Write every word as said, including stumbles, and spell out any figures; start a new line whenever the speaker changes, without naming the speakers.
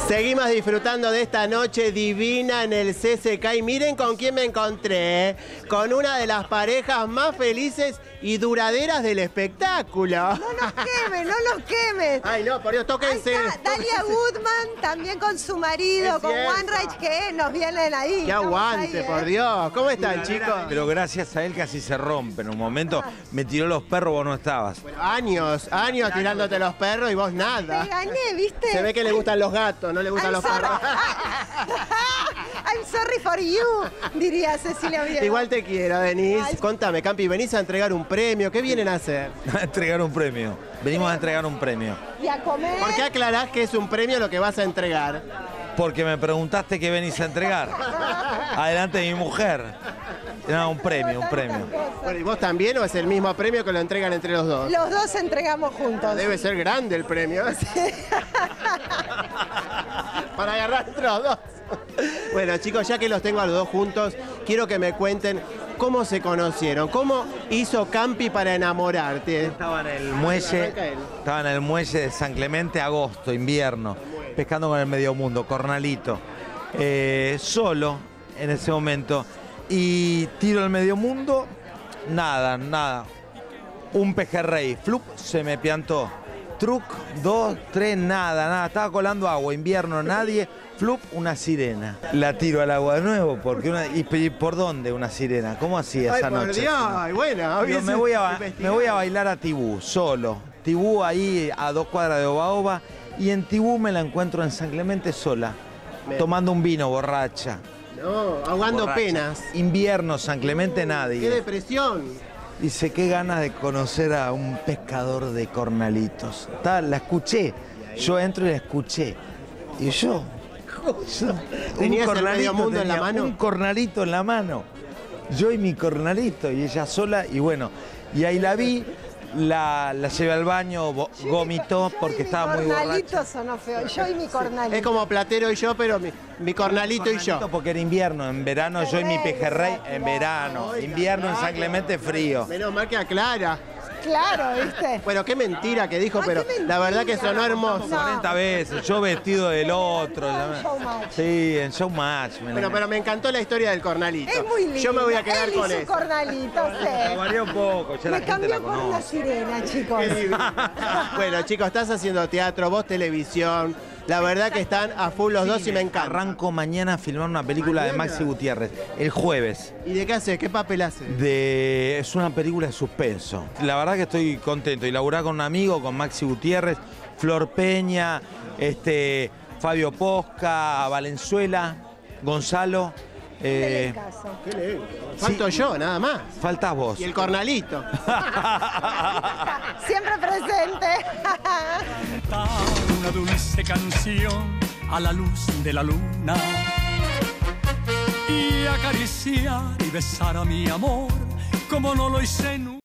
Seguimos disfrutando de esta noche divina en el C C K y miren con quién me encontré, con una de las parejas más felices y duraderas del espectáculo.
No nos quemes, no nos quemes.
Ay, no, por Dios, tóquense.
Ahí está Dalia Goodman, también con su marido,
Es
con
cierto.
One Rage, que nos vienen ahí.
¡Qué aguante,
ahí,
por
¿eh?
Dios! ¿Cómo están, chicos?
Pero gracias a él casi se rompe. En un momento me tiró los perros, vos no estabas.
Bueno, años, años tirándote los perros y vos nada.
Te gané, ¿viste?
Se ve que le gustan los gatos, no le gustan
I'm
los
sorry.
perros.
I'm sorry for you, diría Cecilia Oviedo.
Igual te quiero, Denise.
Ay.
Contame, Campi, ¿venís a entregar un premio? ¿Qué vienen a hacer?
A entregar un premio. Venimos a entregar un premio.
Y a comer.
¿Por qué aclarás que es un premio lo que vas a entregar?
Porque me preguntaste qué venís a entregar. Adelante de mi mujer. No, un premio, un premio.
Bueno, ¿y vos también o es el mismo premio que lo entregan entre los dos?
Los dos entregamos juntos.
Debe ser grande el premio. Para agarrar entre los dos. Bueno, chicos, ya que los tengo a los dos juntos, quiero que me cuenten cómo se conocieron, cómo hizo Campi para enamorarte.
Estaba en el muelle,
Arranca él.
estaba en el muelle de San Clemente, agosto, invierno, pescando con el medio mundo, cornalito, eh, solo en ese momento. Y tiro el medio mundo, nada, nada. Un pejerrey, flup, se me piantó. Truc, dos, tres, nada, nada. Estaba colando agua, invierno, nadie. Flup, una sirena. La tiro al agua de nuevo, porque una, y, y ¿por dónde una sirena? ¿Cómo hacía
Ay,
esa
por
noche?
Dios, ay, bueno,
Digo, me, voy a, me voy a bailar a Tibú, solo. Tibú ahí a dos cuadras de Obaoba. Y en Tibú me la encuentro en San Clemente sola,
Me-
tomando un vino, borracha.
No, ahogando
Borracha.
penas.
Invierno, San Clemente,
¡Qué
nadie.
depresión!
Dice, qué ganas de conocer a un pescador de cornalitos. Ta, la escuché, yo entro y la escuché. Y yo, yo
¿Tenías el medio mundo en la
tenía,
mano?
un cornalito en la mano. Yo y mi cornalito, y ella sola, y bueno, y ahí la vi, la, la llevé al baño, vo- vomitó porque estaba muy
Mi
borracha.
cornalito sonó feo. Yo y mi cornalito.
Es como Platero y yo, pero mi, mi cornalito y yo.
Porque era invierno, en verano yo y mi pejerrey, en verano, invierno en San Clemente frío.
Menos mal que aclara.
Claro, ¿viste?
Bueno, qué mentira que dijo,
Ay,
pero
qué
la verdad que
mentira.
sonó hermoso.
No.
cuarenta veces, yo vestido del otro. ya me-
Showmatch.
Sí, en Showmatch. me
Bueno,
la-
pero me encantó la historia del cornalito.
Es muy lindo.
Yo me voy a quedar
Él
con
y su
eso.
cornalito,
Me
sí.
varió un poco, ya la
Me
gente
cambió
la
por una
conoce.
sirena, chicos.
Qué divino. Bueno, chicos, estás haciendo teatro, vos televisión. La verdad que están a full los dos y me encanta.
Arranco mañana a filmar una película de
¿Mañana?
Maxi Gutiérrez, el jueves.
¿Y de qué haces? ¿Qué papel haces?
De, es una película de suspenso. La verdad que estoy contento. Y laburar con un amigo, con Maxi Gutiérrez, Flor Peña, este, Fabio Posca, Valenzuela, Gonzalo. eh,
Dele caso.
Qué lindo. Falto yo, nada más.
faltas vos.
Y el cornalito.
Siempre presente.
Cantar una dulce canción a la luz de la luna y acariciar y besar a mi amor como no lo hice nunca.